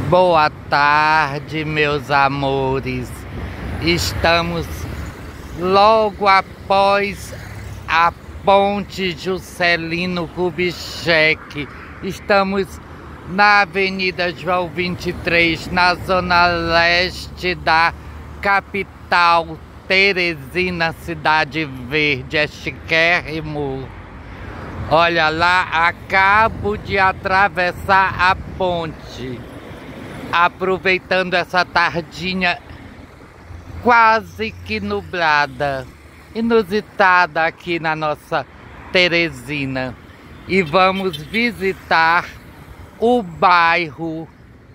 Boa tarde, meus amores. Estamos logo após a Ponte Juscelino Kubitschek. Estamos na Avenida João 23, na zona leste da capital Teresina, Cidade Verde. É chiquérrimo. Olha lá, acabo de atravessar a ponte, aproveitando essa tardinha quase que nublada, inusitada aqui na nossa Teresina. E vamos visitar o bairro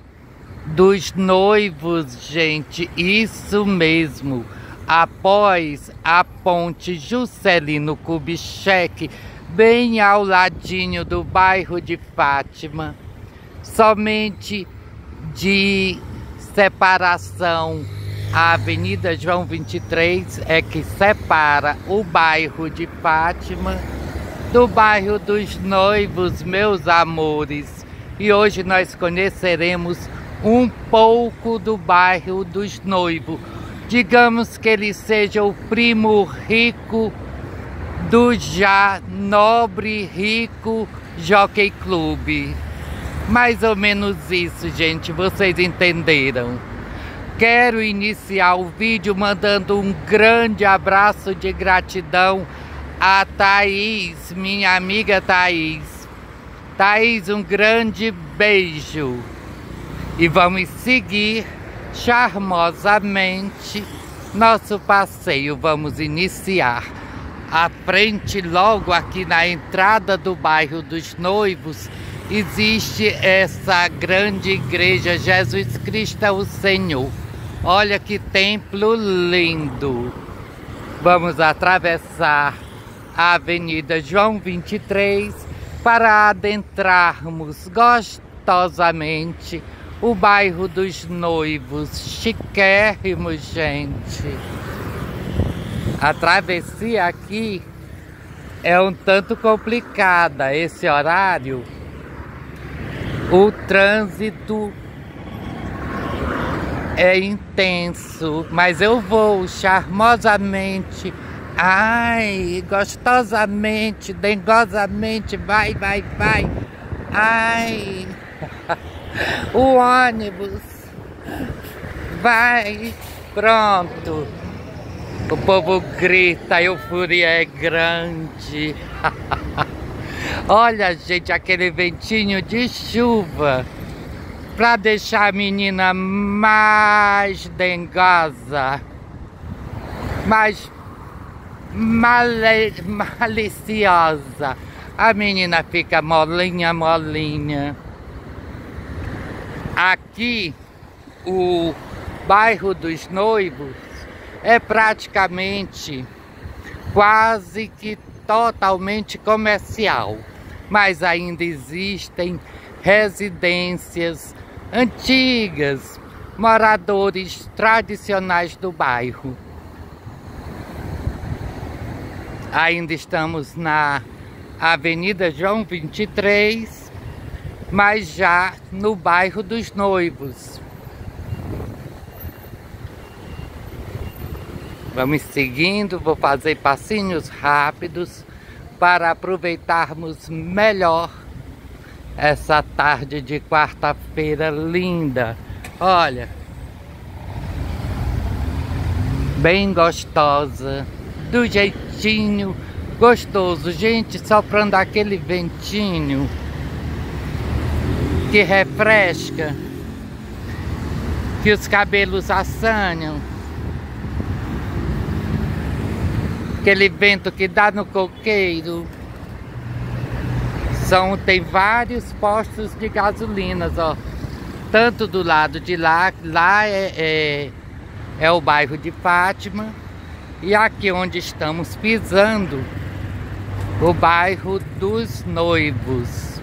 dos Noivos, gente, isso mesmo. Após a Ponte Juscelino Kubitschek, bem ao ladinho do bairro de Fátima, somente de separação a Avenida João 23 é que separa o bairro de Fátima do bairro dos Noivos, meus amores. E hoje nós conheceremos um pouco do bairro dos Noivos. Digamos que ele seja o primo rico do já nobre rico Jockey Club. Mais ou menos isso, gente, vocês entenderam. Quero iniciar o vídeo mandando um grande abraço de gratidão a Thaís, minha amiga Thaís. Thaís, um grande beijo. E vamos seguir charmosamente nosso passeio. Vamos iniciar. À frente, logo aqui na entrada do bairro dos Noivos, existe essa grande igreja Jesus Cristo é o Senhor. Olha que templo lindo. Vamos atravessar a Avenida João 23 para adentrarmos gostosamente o bairro dos Noivos. Chiquérrimo, gente. A travessia aqui é um tanto complicada, esse horário. O trânsito é intenso, mas eu vou charmosamente, ai, gostosamente, dengosamente, vai, vai, vai. Ai, o ônibus vai, pronto. O povo grita, a euforia é grande. Olha, gente, aquele ventinho de chuva para deixar a menina mais dengosa, mais maliciosa. A menina fica molinha, molinha. Aqui, o bairro dos Noivos é praticamente quase que totalmente comercial, mas ainda existem residências antigas, moradores tradicionais do bairro. Ainda estamos na Avenida João 23, mas já no bairro dos Noivos. Vamos seguindo, vou fazer passinhos rápidos para aproveitarmos melhor essa tarde de quarta-feira linda. Olha, bem gostosa, do jeitinho gostoso, gente, soprando aquele ventinho que refresca, que os cabelos assanham. Aquele vento que dá no coqueiro. Tem vários postos de gasolinas, ó. Tanto do lado de lá, é o bairro de Fátima. E aqui onde estamos pisando, o bairro dos Noivos.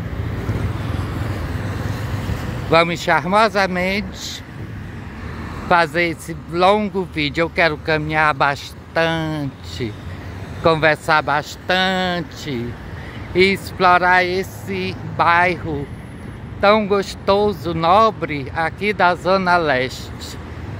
Vamos charmosamente fazer esse longo vídeo. Eu quero caminhar bastante, conversar bastante e explorar esse bairro tão gostoso, nobre, aqui da Zona Leste.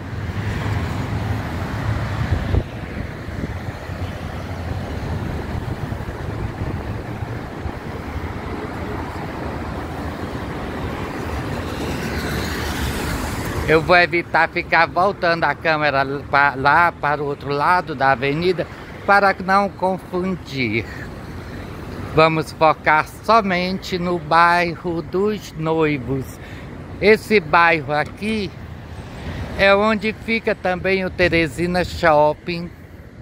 Eu vou evitar ficar voltando a câmera lá para o outro lado da avenida para não confundir. Vamos focar somente no bairro dos Noivos. Esse bairro aqui é onde fica também o Teresina Shopping.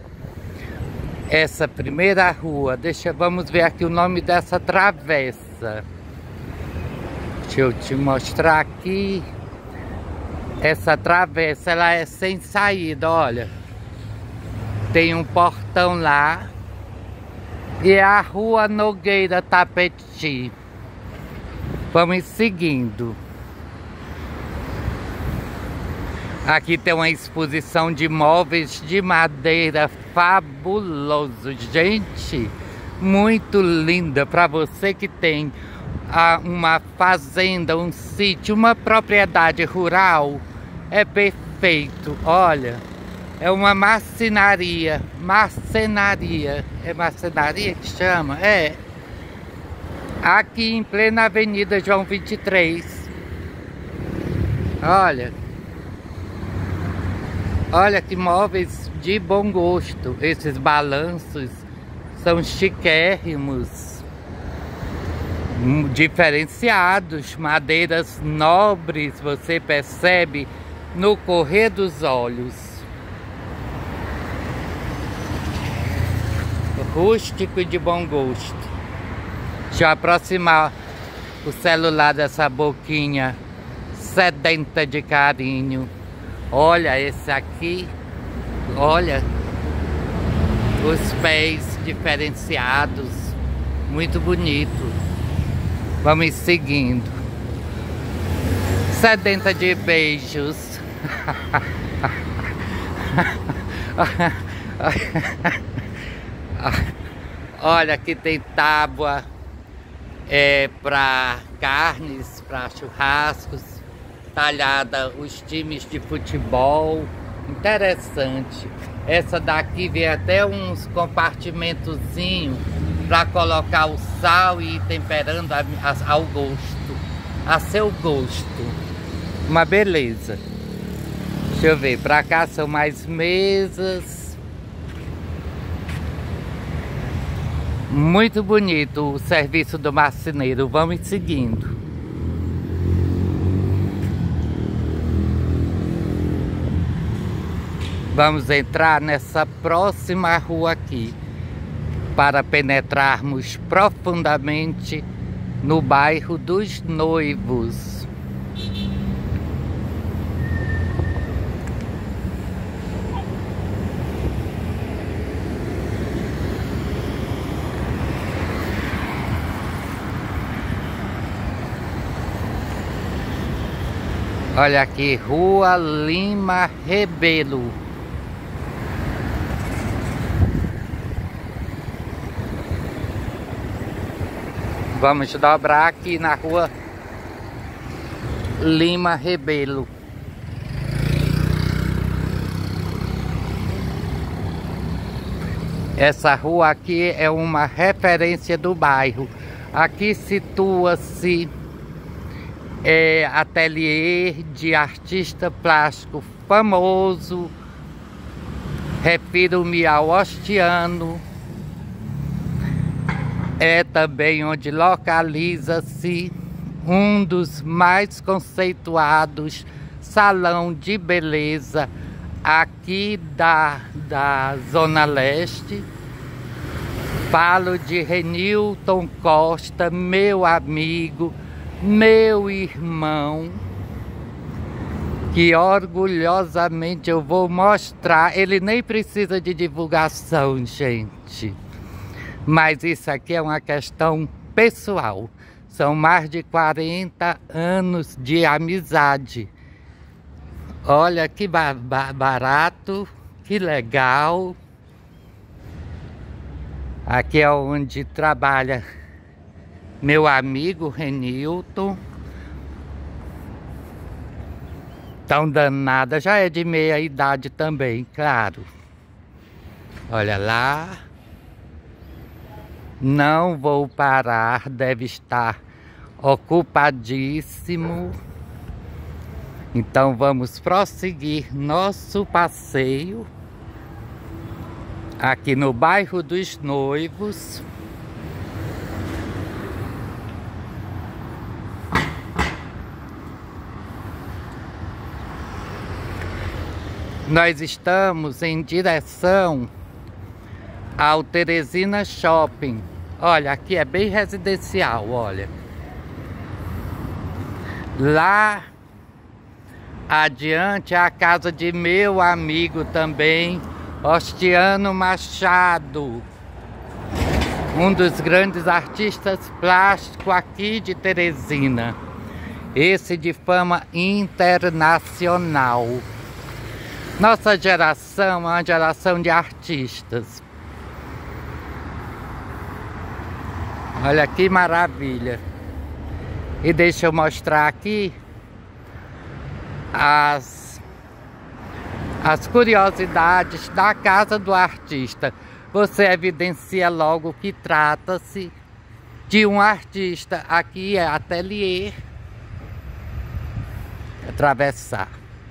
Essa primeira rua, vamos ver aqui o nome dessa travessa. Deixa eu te mostrar aqui. Essa travessa, ela é sem saída, olha. Tem um portão lá. E é a Rua Nogueira Tapeti. Vamos seguindo. Aqui tem uma exposição de móveis de madeira fabuloso. Gente, muito linda. Para você que tem uma fazenda, um sítio, uma propriedade rural, é perfeito. Olha, é uma marcenaria. É marcenaria que chama? É. Aqui em plena Avenida João 23. Olha. Olha que móveis de bom gosto. Esses balanços são chiquérrimos, diferenciados, madeiras nobres, você percebe no correr dos olhos. Rústico e de bom gosto. Deixa eu aproximar o celular dessa boquinha sedenta de carinho. Olha esse aqui, olha os pés diferenciados, muito bonito. Vamos seguindo. Sedenta de beijos. Olha, aqui tem tábua para carnes, para churrascos, talhada os times de futebol. Interessante. Essa daqui vem até uns compartimentozinhos para colocar o sal e ir temperando ao gosto, a seu gosto. Uma beleza. Deixa eu ver, para cá são mais mesas. Muito bonito o serviço do marceneiro. Vamos seguindo. Vamos entrar nessa próxima rua aqui para penetrarmos profundamente no bairro dos Noivos. Olha aqui, Rua Lima Rebelo. Vamos dobrar aqui na Rua Lima Rebelo. Essa rua aqui é uma referência do bairro. Aqui situa-se ateliê de artista plástico famoso. Refiro-me ao Ostiano. É também onde localiza-se um dos mais conceituados salão de beleza aqui da Zona Leste. Falo de Renilton Costa, meu amigo, meu irmão, que orgulhosamente eu vou mostrar. Ele nem precisa de divulgação, gente. Mas isso aqui é uma questão pessoal. São mais de 40 anos de amizade. Olha que barato, que legal. Aqui é onde trabalha meu amigo Renilton. Tão danada, já é de meia idade também, claro. Olha lá. Não vou parar, deve estar ocupadíssimo. Então vamos prosseguir nosso passeio aqui no bairro dos Noivos. Nós estamos em direção ao Teresina Shopping. Olha, aqui é bem residencial, olha. Lá adiante é a casa de meu amigo também, Ostiano Machado, um dos grandes artistas plásticos aqui de Teresina. Esse de fama internacional. Nossa geração é uma geração de artistas. Olha que maravilha. E deixa eu mostrar aqui as curiosidades da casa do artista. Você evidencia logo que trata-se de um artista. Aqui é ateliê. Atravessar.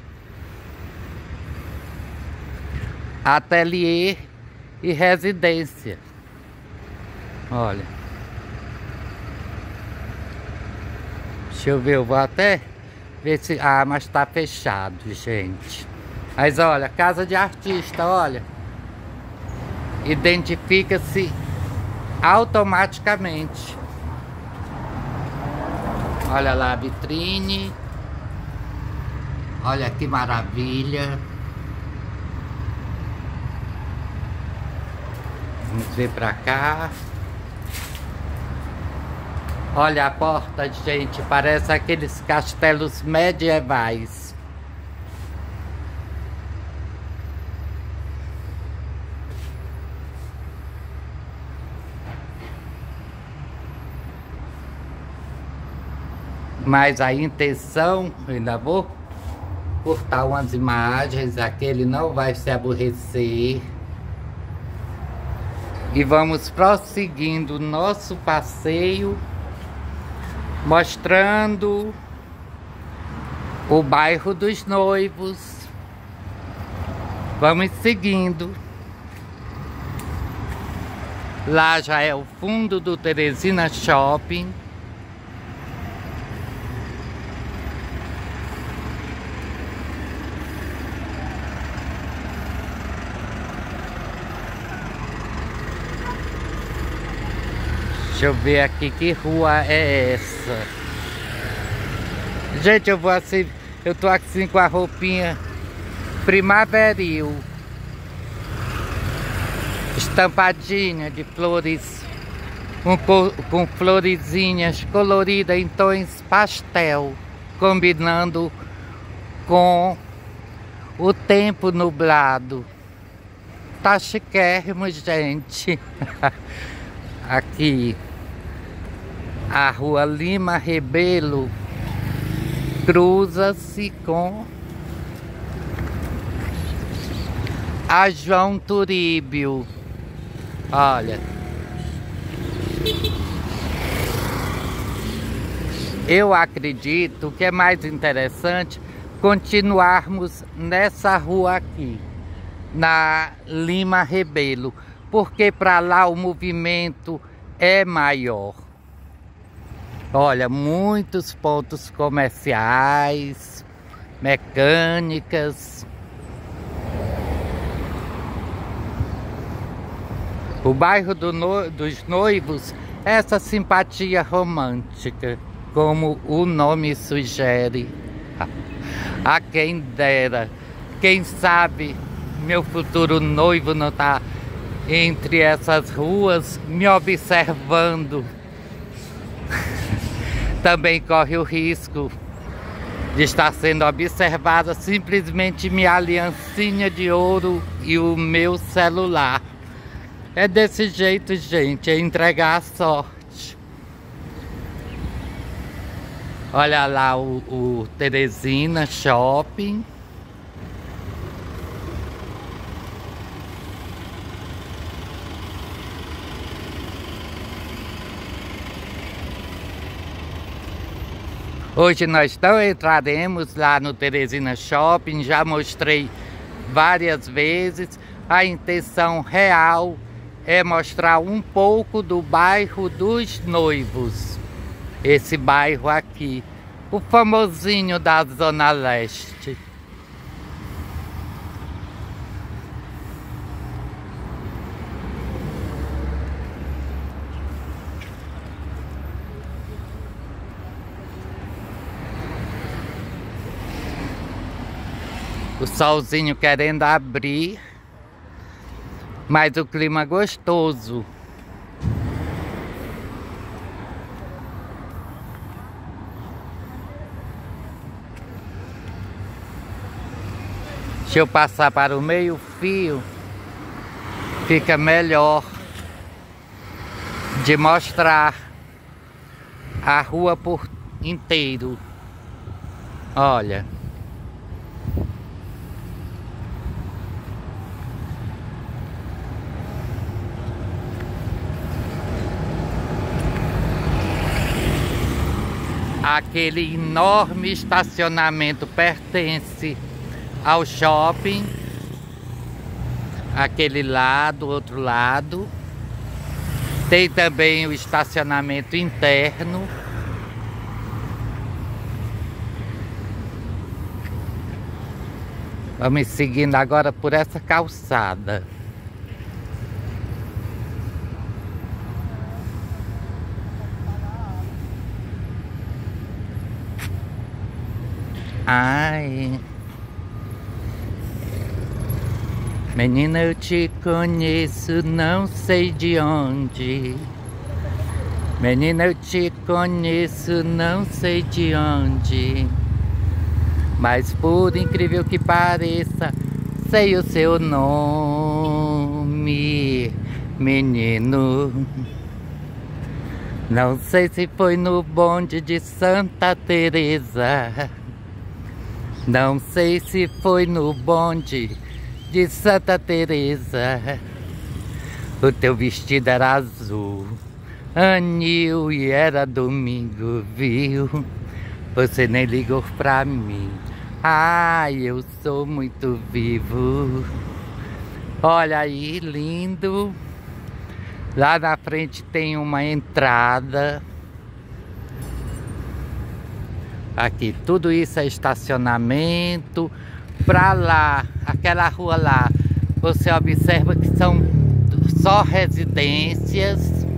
Ateliê e residência. Olha. Deixa eu ver, eu vou até ver se... Ah, mas tá fechado, gente. Mas olha, casa de artista, olha. Identifica-se automaticamente. Olha lá a vitrine. Olha que maravilha. Vamos ver pra cá. Olha a porta, gente, parece aqueles castelos medievais. Mas a intenção, ainda vou cortar umas imagens, aquele não vai se aborrecer. E vamos prosseguindo nosso passeio, mostrando o bairro dos Noivos. Vamos seguindo. Lá já é o fundo do Teresina Shopping. Deixa eu ver aqui que rua é essa. Gente, eu vou assim, eu tô assim com a roupinha primaveril, estampadinha de flores, com florezinhas coloridas em tons pastel, combinando com o tempo nublado. Tá chiquérrimo, gente. Aqui a rua Lima Rebelo cruza-se com a João Turíbio. Olha, eu acredito que é mais interessante continuarmos nessa rua aqui, na Lima Rebelo, porque para lá o movimento é maior. Olha, muitos pontos comerciais, mecânicas. O bairro dos Noivos é essa simpatia romântica, como o nome sugere. A quem dera, quem sabe meu futuro noivo não está entre essas ruas me observando. Também corre o risco de estar sendo observada simplesmente minha aliancinha de ouro e o meu celular. É desse jeito, gente, é entregar a sorte. Olha lá o Teresina Shopping. Hoje nós não entraremos lá no Teresina Shopping, já mostrei várias vezes. A intenção real é mostrar um pouco do bairro dos Noivos. Esse bairro aqui, o famosinho da Zona Leste. O solzinho querendo abrir, mas o clima gostoso. Deixa eu passar para o meio-fio, fica melhor de mostrar a rua por inteiro. Olha. Aquele enorme estacionamento pertence ao shopping. Aquele lado, outro lado. Tem também o estacionamento interno. Vamos seguindo agora por essa calçada. Ai, menina, eu te conheço, não sei de onde. Menina, eu te conheço, não sei de onde. Mas por incrível que pareça, sei o seu nome, menino. Não sei se foi no bonde de Santa Teresa. Não sei se foi no bonde de Santa Teresa. O teu vestido era azul, anil, e era domingo, viu? Você nem ligou pra mim. Ai, eu sou muito vivo. Olha aí, lindo. Lá na frente tem uma entrada. Aqui, tudo isso é estacionamento. Pra lá, aquela rua lá, você observa que são só residências.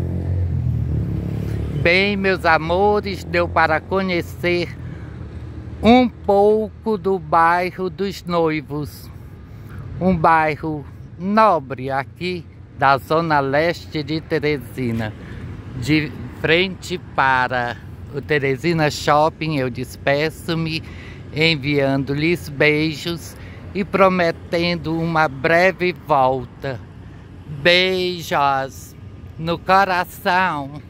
Bem, meus amores, deu para conhecer um pouco do bairro dos Noivos. Um bairro nobre aqui da Zona Leste de Teresina. De frente para o Teresina Shopping, eu despeço-me, enviando-lhes beijos e prometendo uma breve volta. Beijos no coração.